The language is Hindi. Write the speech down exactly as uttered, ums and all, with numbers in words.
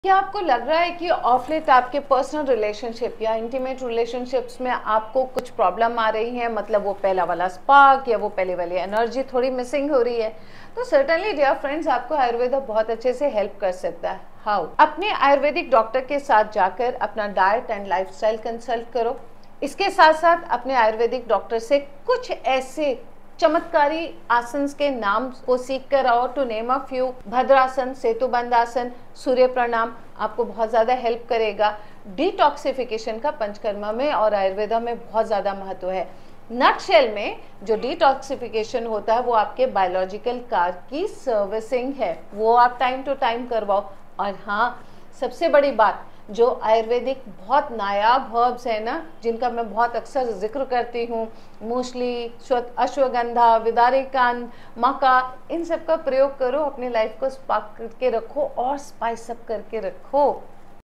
क्या आपको लग रहा है कि ऑफ लेट आपके पर्सनल रिलेशनशिप या इंटीमेट रिलेशनशिप्स में आपको कुछ प्रॉब्लम आ रही है, मतलब वो पहला वाला स्पार्क या वो पहले वाली एनर्जी थोड़ी मिसिंग हो रही है? तो सर्टेनली डियर फ्रेंड्स, आपको आयुर्वेद बहुत अच्छे से हेल्प कर सकता है। हाउ? अपने आयुर्वेदिक डॉक्टर के साथ जाकर अपना डाइट एंड लाइफस्टाइल कंसल्ट करो। इसके साथ साथ अपने आयुर्वेदिक डॉक्टर से कुछ ऐसे चमत्कारी आसन के नाम को सीख कर आओ। टू नेम अ फ्यू, भद्रासन, सेतुबंध आसन, सूर्य प्रणाम आपको बहुत ज़्यादा हेल्प करेगा। डिटॉक्सिफिकेशन का पंचकर्मा में और आयुर्वेदा में बहुत ज़्यादा महत्व है। नटशेल में जो डिटॉक्सिफिकेशन होता है वो आपके बायोलॉजिकल कार की सर्विसिंग है, वो आप टाइम टू टाइम करवाओ। और हाँ, सबसे बड़ी बात, जो आयुर्वेदिक बहुत नायाब हर्ब्स है ना, जिनका मैं बहुत अक्सर जिक्र करती हूँ, मूसली, अश्वगंधा, विदारिकान, मका, इन सब का प्रयोग करो। अपनी लाइफ को स्पार्क करके रखो और स्पाइस अप करके रखो।